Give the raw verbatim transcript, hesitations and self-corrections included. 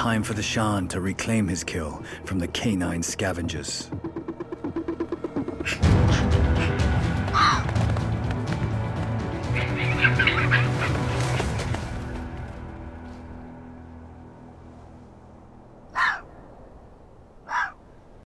time for the Shan to reclaim his kill from the Canine scavengers.